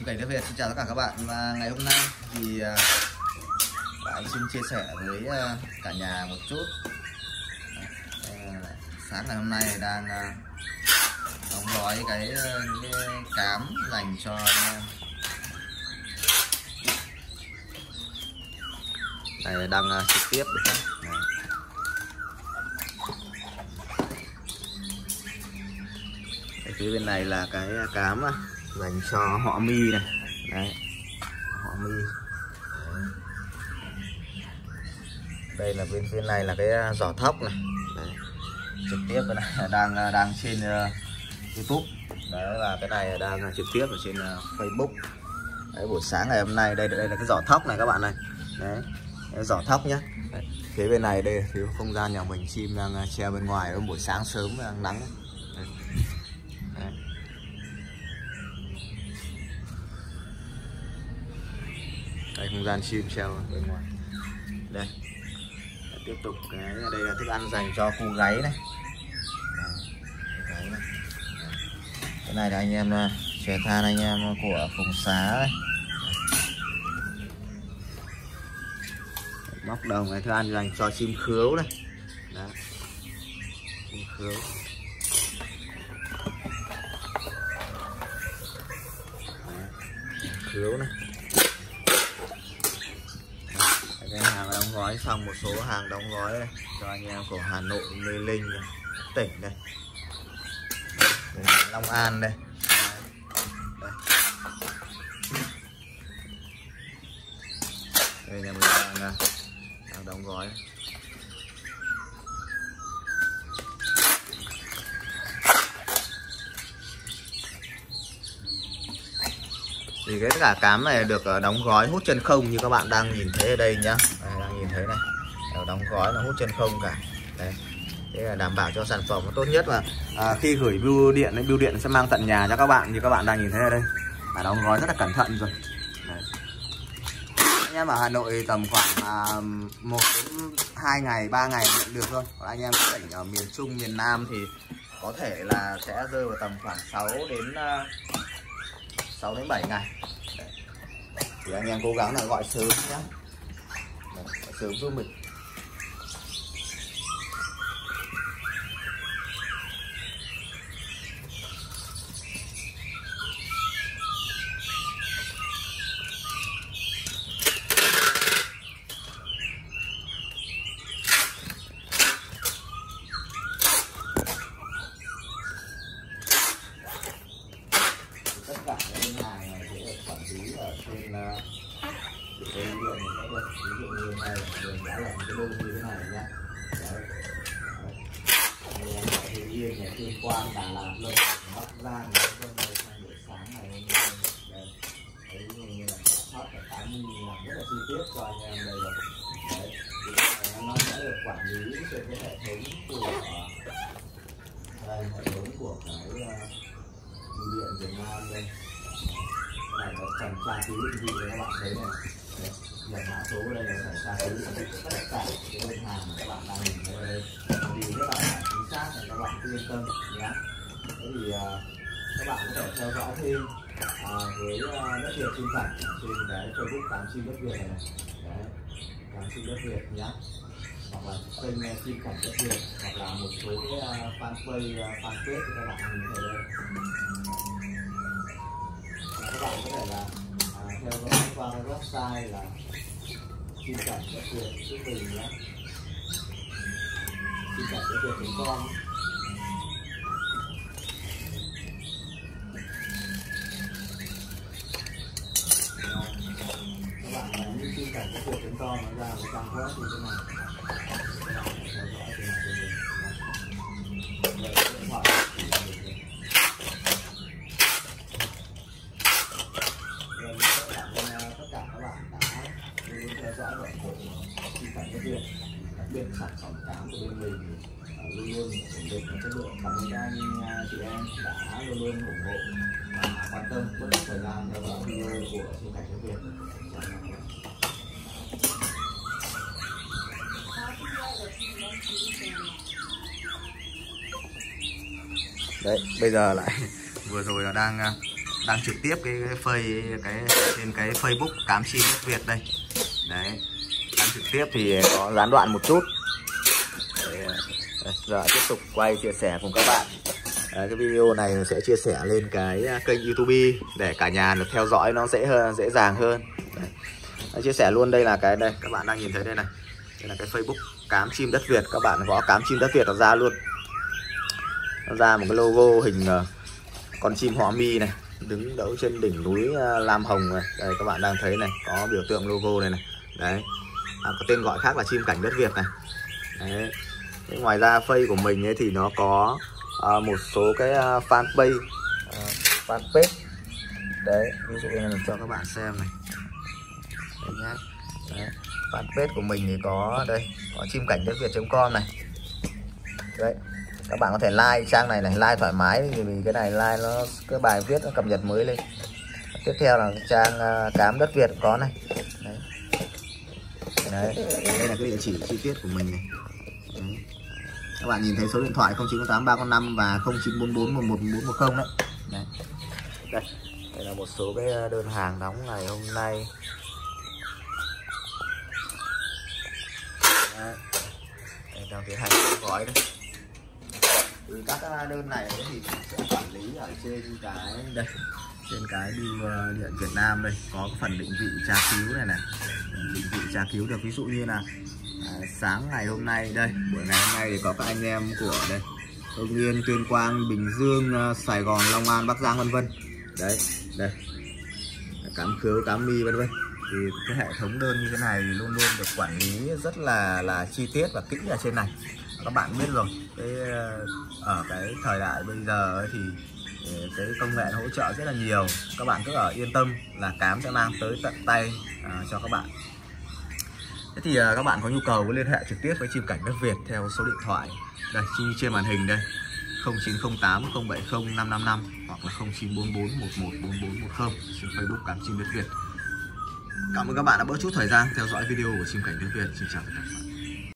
Chim Cảnh Đất Việt xin chào tất cả các bạn. Và ngày hôm nay thì bạn xin chia sẻ với cả nhà một chút. Sáng ngày hôm nay đang đóng gói cái cám dành cho này, đang trực tiếp được. Phía bên này là cái cám dành cho họ mi này. Đấy, họ mi. Đây là bên phía này là cái giỏ thóc này. Đấy, trực tiếp cái này đang trên YouTube. Đấy, và cái này đang trực tiếp ở trên Facebook. Đấy, buổi sáng ngày hôm nay đây là cái giỏ thóc này các bạn này. Đấy, cái giỏ thóc nhá. Đấy, phía bên này đây là phía không gian nhà mình, chim đang treo bên ngoài ở buổi sáng sớm đang nắng. Đấy. Đấy. Đây, không gian chim treo bên ngoài. Đây, tiếp tục đây là thức ăn dành cho cô gáy này. Đấy, cái này là anh em trẻ than, anh em của Phùng Xá này. Móc đồng này, thức ăn dành cho chim khứu này. Đấy, chim khứu. Đấy, khứu này. Cái hàng đóng gói xong, một số hàng đóng gói đây cho anh em của Hà Nội, Mê Linh này, tỉnh đây, Long An đây. Đây, đây nhà mình đang đóng gói. Thì cái tất cả cám này được đóng gói hút chân không như các bạn đang nhìn thấy ở đây nhá. Đây, đang nhìn thấy này, đóng gói là hút chân không cả. Đấy, thế là đảm bảo cho sản phẩm nó tốt nhất. Và khi gửi bưu điện sẽ mang tận nhà cho các bạn như các bạn đang nhìn thấy ở đây. Đóng gói rất là cẩn thận rồi. Đấy. Anh em ở Hà Nội tầm khoảng 1 đến 2 ngày, 3 ngày nhận được thôi. Còn anh em các tỉnh ở miền Trung, miền Nam thì có thể là sẽ rơi vào tầm khoảng 6 đến 7 ngày. Đấy. Thì anh em cố gắng là gọi sớm nhé. Đấy, gọi sớm giúp mình. Tất cả các đơn hàng này sẽ được quản lý ở trên cái lượng này sẽ được. Ví dụ như này mình đã làm cái đơn như thế này nhá. Đấy. Đây là Hưng Yên này, Tuyên Quang, Đà Lạt, Lâm Đồng, Bắc Giang, Vân Đồn sang buổi sáng ngày hôm nay. Đây, đấy như là thoát cái cá mi làm rất là chi tiết cho anh em đây rồi. Đấy, thì nó sẽ được quản lý trên cái hệ thống của đây, hệ thống của cái bưu điện Việt Nam đây. Cái này có phần tra cứu định vị các bạn thấy này. Nhập mã số đây là phải tra cứu tất cả cái đơn hàng mà các bạn đang nhìn thấy ở đây thì rất là chính xác, này các bạn cứ yên tâm nhé. Thế thì các bạn có thể theo dõi thêm với Đất Việt Chim Cảnh trên cái Facebook Cám Chim Đất Việt này. Đấy, Cám Chim Đất Việt nhé, hoặc là kênh Chim Cảnh Đất Việt, hoặc là một số cái fanpage thì các bạn nhìn thấy đây. Các bạn có thể là theo dõi qua cái website là Chim Cảnh Đất Việt giúp mình nhé, chim cảnh đất việt.com. Các bạn nhấn như Chim Cảnh Đất Việt.com nó ra một trang web như thế này. Các bạn theo dõi từ này cho mình. Đây, điện thoại. Tất cả các bạn đã theo dõi và ủng hộ Chim Cảnh Đất Việt. Đặc biệt sản phẩm cám của bên mình luôn luôn ổn định và chất lượng. Cảm ơn các anh chị em đã luôn luôn ủng hộ và quan tâm bất cứ thời gian theo dõi video của Chim Cảnh Đất Việt. Đấy, bây giờ lại vừa rồi là đang đăng trực tiếp cái trên cái Facebook Cám Chim Đất Việt đây. Đấy, đăng trực tiếp thì có gián đoạn một chút. Đấy, giờ tiếp tục quay chia sẻ cùng các bạn. Đấy, cái video này sẽ chia sẻ lên cái kênh YouTube để cả nhà được theo dõi nó dễ dàng hơn. Đấy, chia sẻ luôn, đây là cái đây các bạn đang nhìn thấy đây này. Đây là cái Facebook Cám Chim Đất Việt, các bạn gõ Cám Chim Đất Việt nó ra luôn. Nó ra một cái logo hình con chim họa mi này, đứng đậu trên đỉnh núi Lam Hồng này. Đây các bạn đang thấy này, có biểu tượng logo này này. Đấy, có tên gọi khác là Chim Cảnh Đất Việt này. Đấy. Thế ngoài ra face của mình ấy thì nó có một số cái fanpage, đấy, ví dụ như là cho các bạn xem này. Đấy nhá. Đấy. Fanpage của mình thì có đây, có chim cảnh đất Việt.com này. Đấy, các bạn có thể like trang này like thoải mái, vì cái này like nó cái bài viết nó cập nhật mới lên. Tiếp theo là trang Cám Đất Việt có này. Đấy. Đấy, đây là cái địa chỉ chi tiết của mình này. Đấy. Các bạn nhìn thấy số điện thoại 0908 305 và 0944 11410 đấy. Đấy. Đây là một số cái đơn hàng đóng ngày hôm nay. Đấy. Đây, đang tiến hành gói đấy. Từ các đơn này thì sẽ quản lý ở trên cái đây, trên cái bưu điện Việt Nam đây, có cái phần định vị tra cứu này này. Định vị tra cứu được, ví dụ như là sáng ngày hôm nay đây, buổi ngày hôm nay thì có các anh em của đây Hưng Yên, Tuyên Quang, Bình Dương, Sài Gòn, Long An, Bắc Giang vân vân. Đấy, đây Cám Khứu, Cám Mi vân vân. Thì cái hệ thống đơn như thế này luôn luôn được quản lý rất là chi tiết và kỹ ở trên này. Các bạn biết rồi, ở cái thời đại bây giờ ấy thì cái công nghệ nó hỗ trợ rất là nhiều. Các bạn cứ yên tâm là Cám sẽ mang tới tận tay cho các bạn. Thế thì các bạn có nhu cầu liên hệ trực tiếp với Chim Cảnh Đất Việt theo số điện thoại đây trên màn hình đây, 0908 070 555 hoặc là 0944 114410 trên Facebook Cám Chim Đất Việt. Cảm ơn các bạn đã bớt chút thời gian theo dõi video của Chim Cảnh Đất Việt. Xin chào tất cả các bạn.